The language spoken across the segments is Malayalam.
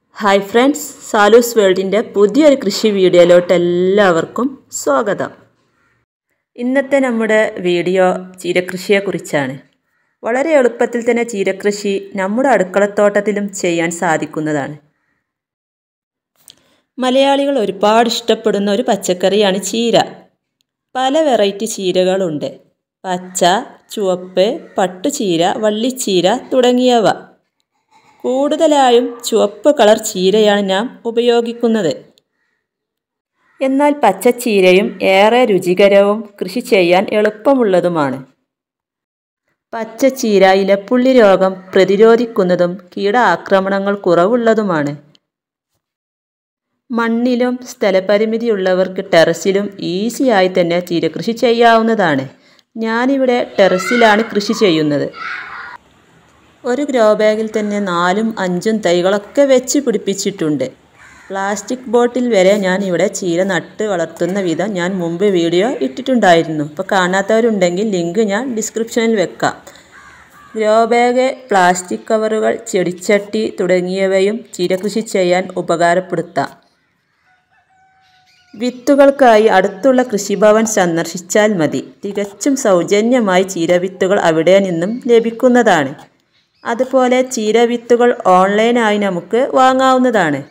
ഹായ് ഫ്രണ്ട്സ്, സാലൂസ് വേൾഡിൻ്റെ പുതിയൊരു കൃഷി വീഡിയോയിലോട്ട് എല്ലാവർക്കും സ്വാഗതം. ഇന്നത്തെ നമ്മുടെ വീഡിയോ ചീരകൃഷിയെക്കുറിച്ചാണ്. വളരെ എളുപ്പത്തിൽ തന്നെ ചീരകൃഷി നമ്മുടെ അടുക്കളത്തോട്ടത്തിലും ചെയ്യാൻ സാധിക്കുന്നതാണ്. മലയാളികൾ ഒരുപാട് ഇഷ്ടപ്പെടുന്ന ഒരു പച്ചക്കറിയാണ് ചീര. പല വെറൈറ്റി ചീരകളുണ്ട്. പച്ച, ചുവപ്പ്, പട്ടുചീര, വള്ളിച്ചീര തുടങ്ങിയവ. കൂടുതലായും ചുവപ്പ് കളർ ചീരയാണ് നാം ഉപയോഗിക്കുന്നത്. എന്നാൽ പച്ചച്ചീരയും ഏറെ രുചികരവും കൃഷി ചെയ്യാൻ എളുപ്പമുള്ളതുമാണ്. പച്ചച്ചീര ഇലപ്പുള്ളി രോഗം പ്രതിരോധിക്കുന്നതും കീട ആക്രമണങ്ങൾ കുറവുള്ളതുമാണ്. മണ്ണിലും സ്ഥലപരിമിതിയുള്ളവർക്ക് ടെറസിലും ഈസിയായി തന്നെ ചീരകൃഷി ചെയ്യാവുന്നതാണ്. ഞാനിവിടെ ടെറസിലാണ് കൃഷി ചെയ്യുന്നത്. ഒരു ഗ്രോ ബാഗിൽ തന്നെ 4ഉം 5ഉം തൈകളൊക്കെ വെച്ച് പിടിപ്പിച്ചിട്ടുണ്ട്. പ്ലാസ്റ്റിക് ബോട്ടിൽ വരെ ഞാൻ ഇവിടെ ചീര നട്ട് വളർത്തുന്ന വിധം ഞാൻ മുമ്പ് വീഡിയോ ഇട്ടിട്ടുണ്ടായിരുന്നു. അപ്പോൾ കാണാത്തവരുണ്ടെങ്കിൽ ലിങ്ക് ഞാൻ ഡിസ്ക്രിപ്ഷനിൽ വെക്കാം. ഗ്രോ ബാഗ്, പ്ലാസ്റ്റിക് കവറുകൾ, ചെടിച്ചട്ടി തുടങ്ങിയവയും ചീരകൃഷി ചെയ്യാൻ ഉപകാരപ്പെടുത്താം. വിത്തുകൾക്കായി അടുത്തുള്ള കൃഷിഭവൻ സന്ദർശിച്ചാൽ മതി. തികച്ചും സൗജന്യമായി ചീരവിത്തുകൾ അവിടെ നിന്നും ലഭിക്കുന്നതാണ്. അതുപോലെ ചീരവിത്തുകൾ ഓൺലൈനായി നമുക്ക് വാങ്ങാവുന്നതാണ്.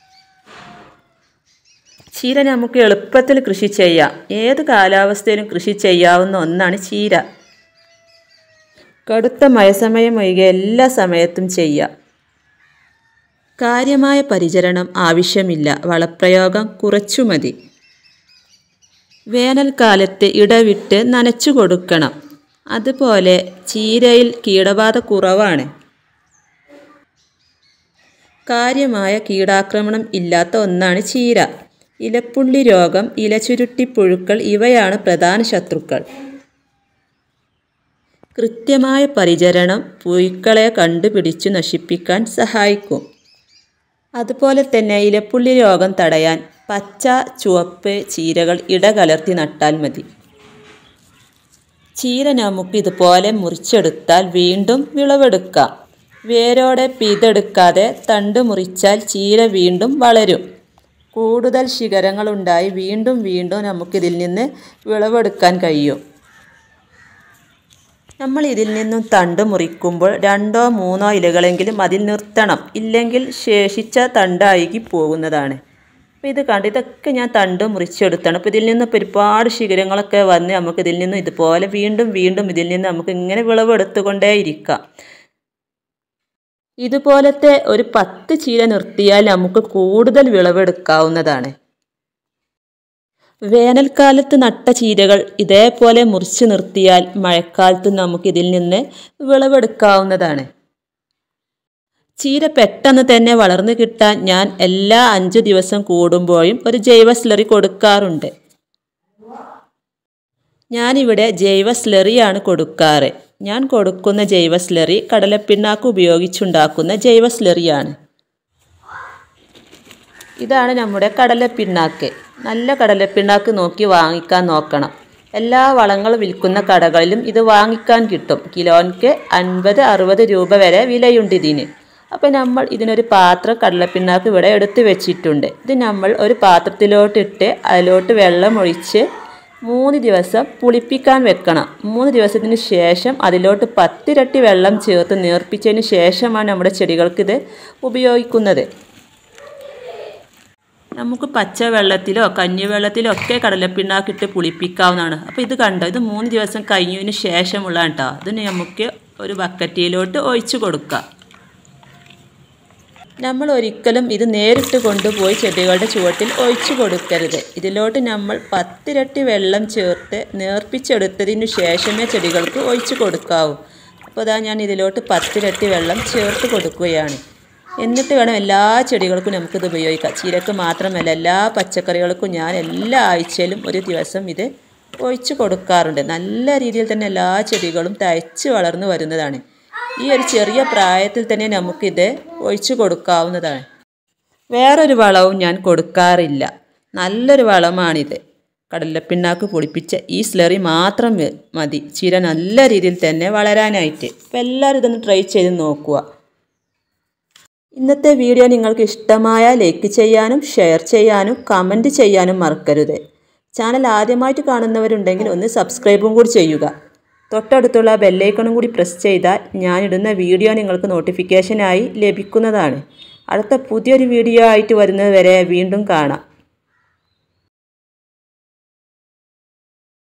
ചീര നമുക്ക് എളുപ്പത്തിൽ കൃഷി ചെയ്യാം. ഏത് കാലാവസ്ഥയിലും കൃഷി ചെയ്യാവുന്ന ഒന്നാണ് ചീര. കടുത്ത മഴസമയം ഒഴികെ എല്ലാ സമയത്തും ചെയ്യാം. കാര്യമായ പരിചരണം ആവശ്യമില്ല. വളപ്രയോഗം കുറച്ചു മതി. വേനൽക്കാലത്ത് ഇടവിട്ട് നനച്ചു കൊടുക്കണം. അതുപോലെ ചീരയിൽ കീടബാധ കുറവാണ്. കാര്യമായ കീടാക്രമണം ഇല്ലാത്ത ഒന്നാണ് ചീര. ഇലപ്പുള്ളി രോഗം, ഇലചുരുട്ടിപ്പുഴുക്കൾ ഇവയാണ് പ്രധാന ശത്രുക്കൾ. കൃത്യമായ പരിചരണം പുഴുക്കളെ കണ്ടുപിടിച്ചു നശിപ്പിക്കാൻ സഹായിക്കും. അതുപോലെ തന്നെ ഇലപ്പുള്ളി രോഗം തടയാൻ പച്ച, ചുവപ്പ് ചീരകൾ ഇടകലർത്തി നട്ടാൽ മതി. ചീര നമുക്ക് ഇതുപോലെ മുറിച്ചെടുത്താൽ വീണ്ടും വിളവെടുക്കാം. വേരോടെ പിഴുതെടുക്കാതെ തണ്ട് മുറിച്ചാൽ ചീര വീണ്ടും വളരും. കൂടുതൽ ശിഖരങ്ങളുണ്ടായി വീണ്ടും നമുക്കിതിൽ നിന്ന് വിളവെടുക്കാൻ കഴിയും. നമ്മൾ ഇതിൽ നിന്നും തണ്ട് മുറിക്കുമ്പോൾ 2ഓ 3ഓ ഇലകളെങ്കിലും അതിൽ നിർത്തണം. ഇല്ലെങ്കിൽ ശേഷിച്ച തണ്ട് അഴുകി പോകുന്നതാണ്. അപ്പോൾ ഇത് കണ്ട് ഇതൊക്കെ ഞാൻ തണ്ട് മുറിച്ചെടുത്താണ്. അപ്പോൾ ഇതിൽ നിന്ന് ഒരുപാട് ശിഖരങ്ങളൊക്കെ വന്ന് നമുക്കിതിൽ നിന്നും ഇതുപോലെ വീണ്ടും ഇതിൽ നിന്ന് നമുക്ക് ഇങ്ങനെ വിളവെടുത്തുകൊണ്ടേയിരിക്കാം. ഇതുപോലത്തെ ഒരു 10 ചീര നിർത്തിയാൽ നമുക്ക് കൂടുതൽ വിളവെടുക്കാവുന്നതാണ്. വേനൽക്കാലത്ത് നട്ട ചീരകൾ ഇതേപോലെ മുറിച്ച് നിർത്തിയാൽ മഴക്കാലത്ത് നമുക്കിതിൽ നിന്ന് വിളവെടുക്കാവുന്നതാണ്. ചീര പെട്ടെന്ന് തന്നെ വളർന്നു കിട്ടാൻ ഞാൻ എല്ലാ 5 ദിവസം കൂടുമ്പോഴും ഒരു ജൈവ സ്ലറി കൊടുക്കാറുണ്ട്. ഞാനിവിടെ ജൈവ സ്ലറിയാണ് കൊടുക്കാറ്. ഞാൻ കൊടുക്കുന്ന ജൈവ സ്ലറി കടലപ്പിണ്ണാക്ക് ഉപയോഗിച്ചുണ്ടാക്കുന്ന ജൈവ സ്ലറിയാണ്. ഇതാണ് നമ്മുടെ കടലപ്പിണ്ണാക്ക്. നല്ല കടലപ്പിണ്ണാക്ക് നോക്കി വാങ്ങിക്കാൻ നോക്കണം. എല്ലാ വളങ്ങളും വിൽക്കുന്ന കടകളിലും ഇത് വാങ്ങിക്കാൻ കിട്ടും. കിലോയ്ക്ക് 50-60 രൂപ വരെ വിലയുണ്ട് ഇതിന്. അപ്പോൾ നമ്മൾ ഇതിനൊരു പാത്രം കടലപ്പിണ്ണാക്ക് ഇവിടെ എടുത്ത് വെച്ചിട്ടുണ്ട്. ഇത് നമ്മൾ ഒരു പാത്രത്തിലോട്ടിട്ട് അതിലോട്ട് വെള്ളം ഒഴിച്ച് 3 ദിവസം പുളിപ്പിക്കാൻ വെക്കണം. 3 ദിവസത്തിന് ശേഷം അതിലോട്ട് 10 ഇരട്ടി വെള്ളം ചേർത്ത് നേർപ്പിച്ചതിന് ശേഷമാണ് നമ്മുടെ ചെടികൾക്ക് ഇത് ഉപയോഗിക്കുന്നത്. നമുക്ക് പച്ചവെള്ളത്തിലോ കഞ്ഞിവെള്ളത്തിലോ ഒക്കെ കടലപ്പിണ്ണാക്കിട്ട് പുളിപ്പിക്കാവുന്നതാണ്. അപ്പോൾ ഇത് കണ്ടോ, ഇത് 3 ദിവസം കഴിഞ്ഞതിന് ശേഷമുള്ള കേട്ടോ. ഇതിന് നമുക്ക് ഒരു ബക്കറ്റിലോട്ട് ഒഴിച്ചു കൊടുക്കാം. നമ്മൾ ഒരിക്കലും ഇത് നേരിട്ട് കൊണ്ടുപോയി ചെടികളുടെ ചുവട്ടിൽ ഒഴിച്ചു കൊടുക്കരുത്. ഇതിലോട്ട് നമ്മൾ 10 ഇരട്ടി വെള്ളം ചേർത്ത് നേർപ്പിച്ചെടുത്തതിന് ശേഷമേ ചെടികൾക്ക് ഒഴിച്ചു കൊടുക്കാവൂ. അപ്പോൾ അതാ ഞാൻ ഇതിലോട്ട് 10 ഇരട്ടി വെള്ളം ചേർത്ത് കൊടുക്കുകയാണ്. എന്നിട്ട് വേണം എല്ലാ ചെടികൾക്കും നമുക്കിത് ഉപയോഗിക്കാം. ചീരക്ക് മാത്രമല്ല എല്ലാ പച്ചക്കറികൾക്കും ഞാൻ എല്ലാ ആഴ്ചയിലും ഒരു ദിവസം ഇത് ഒഴിച്ചു കൊടുക്കാറുണ്ട്. നല്ല രീതിയിൽ തന്നെ എല്ലാ ചെടികളും തഴച്ച് വളർന്നു വരുന്നതാണ്. ഈ ഒരു ചെറിയ പ്രായത്തിൽ തന്നെ നമുക്കിത് ഒഴിച്ചു കൊടുക്കാവുന്നതാണ്. വേറൊരു വളവും ഞാൻ കൊടുക്കാറില്ല. നല്ലൊരു വളമാണിത്. കടലപ്പിണ്ണാക്ക് പൊടിപ്പിച്ച ഈ സ്ലറി മാത്രം മതി ചീര നല്ല രീതിയിൽ തന്നെ വളരാനായിട്ട്. അപ്പോൾ എല്ലാവരും ഇതൊന്ന് ട്രൈ ചെയ്ത് നോക്കുക. ഇന്നത്തെ വീഡിയോ നിങ്ങൾക്ക് ഇഷ്ടമായാൽ ലൈക്ക് ചെയ്യാനും ഷെയർ ചെയ്യാനും കമൻറ്റ് ചെയ്യാനും മറക്കരുത്. ചാനൽ ആദ്യമായിട്ട് കാണുന്നവരുണ്ടെങ്കിൽ ഒന്ന് സബ്സ്ക്രൈബും കൂടി ചെയ്യുക. തൊട്ടടുത്തുള്ള ബെല്ലൈക്കണും കൂടി പ്രസ് ചെയ്താൽ ഞാനിടുന്ന വീഡിയോ നിങ്ങൾക്ക് നോട്ടിഫിക്കേഷനായി ലഭിക്കുന്നതാണ്. അടുത്ത പുതിയൊരു വീഡിയോ ആയിട്ട് വരുന്നത് വരെ വീണ്ടും കാണാം.